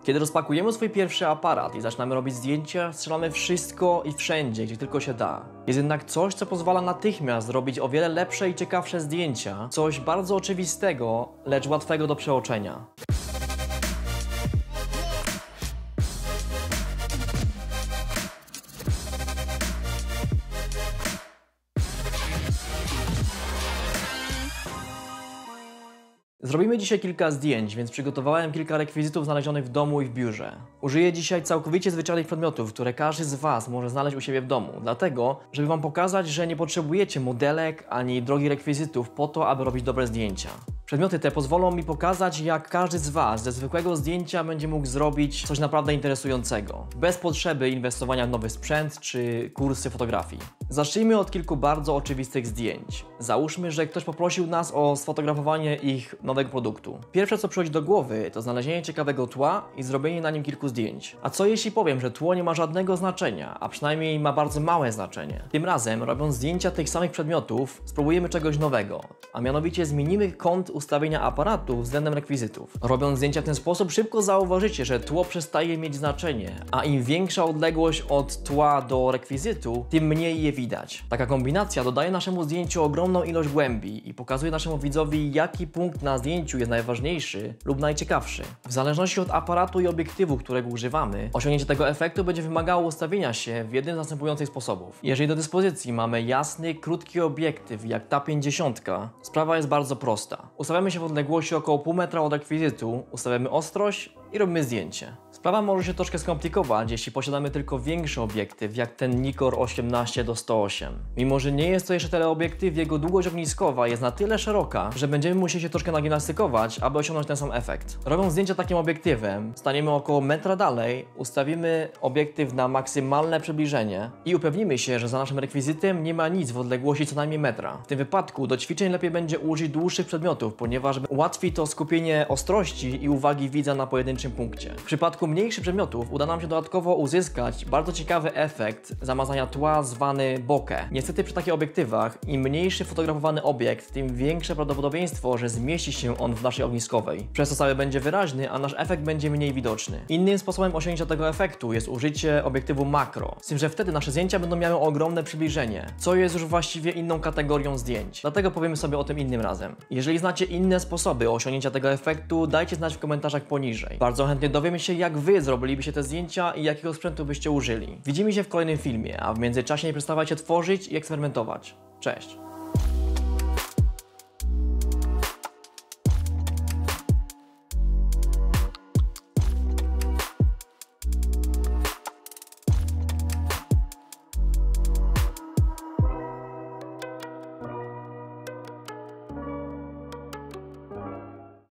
Kiedy rozpakujemy swój pierwszy aparat i zaczynamy robić zdjęcia, strzelamy wszystko i wszędzie, gdzie tylko się da. Jest jednak coś, co pozwala natychmiast zrobić o wiele lepsze i ciekawsze zdjęcia, coś bardzo oczywistego, lecz łatwego do przeoczenia. Zrobimy dzisiaj kilka zdjęć, więc przygotowałem kilka rekwizytów znalezionych w domu i w biurze. Użyję dzisiaj całkowicie zwyczajnych przedmiotów, które każdy z Was może znaleźć u siebie w domu, dlatego, żeby Wam pokazać, że nie potrzebujecie modelek ani drogich rekwizytów po to, aby robić dobre zdjęcia. Przedmioty te pozwolą mi pokazać, jak każdy z Was ze zwykłego zdjęcia będzie mógł zrobić coś naprawdę interesującego, bez potrzeby inwestowania w nowy sprzęt czy kursy fotografii. Zacznijmy od kilku bardzo oczywistych zdjęć. Załóżmy, że ktoś poprosił nas o sfotografowanie ich nowego produktu. Pierwsze, co przychodzi do głowy, to znalezienie ciekawego tła i zrobienie na nim kilku zdjęć. A co jeśli powiem, że tło nie ma żadnego znaczenia, a przynajmniej ma bardzo małe znaczenie? Tym razem, robiąc zdjęcia tych samych przedmiotów, spróbujemy czegoś nowego, a mianowicie zmienimy kąt ustawienia aparatu względem rekwizytów. Robiąc zdjęcia w ten sposób, szybko zauważycie, że tło przestaje mieć znaczenie, a im większa odległość od tła do rekwizytu, tym mniej je widać. Taka kombinacja dodaje naszemu zdjęciu ogromną ilość głębi i pokazuje naszemu widzowi, jaki punkt na zdjęciu jest najważniejszy lub najciekawszy. W zależności od aparatu i obiektywu, którego używamy, osiągnięcie tego efektu będzie wymagało ustawienia się w jednym z następujących sposobów. Jeżeli do dyspozycji mamy jasny, krótki obiektyw, jak ta 50, sprawa jest bardzo prosta. Ustawiamy się w odległości około pół metra od rekwizytu, ustawiamy ostrość i robimy zdjęcie. Sprawa może się troszkę skomplikować, jeśli posiadamy tylko większy obiektyw, jak ten Nikkor 18-108. Mimo że nie jest to jeszcze teleobiektyw, jego długość ogniskowa jest na tyle szeroka, że będziemy musieli się troszkę nagimnastykować, aby osiągnąć ten sam efekt. Robiąc zdjęcia takim obiektywem, staniemy około metra dalej, ustawimy obiektyw na maksymalne przybliżenie i upewnimy się, że za naszym rekwizytem nie ma nic w odległości co najmniej metra. W tym wypadku do ćwiczeń lepiej będzie użyć dłuższych przedmiotów, ponieważ ułatwi to skupienie ostrości i uwagi widza na pojedynczym punkcie. W przypadku mniejszych przedmiotów uda nam się dodatkowo uzyskać bardzo ciekawy efekt zamazania tła zwany bokeh. Niestety przy takich obiektywach im mniejszy fotografowany obiekt, tym większe prawdopodobieństwo, że zmieści się on w naszej ogniskowej. Przez to cały będzie wyraźny, a nasz efekt będzie mniej widoczny. Innym sposobem osiągnięcia tego efektu jest użycie obiektywu makro, z tym, że wtedy nasze zdjęcia będą miały ogromne przybliżenie, co jest już właściwie inną kategorią zdjęć. Dlatego powiemy sobie o tym innym razem. Jeżeli znacie inne sposoby osiągnięcia tego efektu, dajcie znać w komentarzach poniżej. Bardzo chętnie dowiemy się, jak Wy zrobilibyście te zdjęcia i jakiego sprzętu byście użyli. Widzimy się w kolejnym filmie, a w międzyczasie nie przestawajcie tworzyć i eksperymentować. Cześć!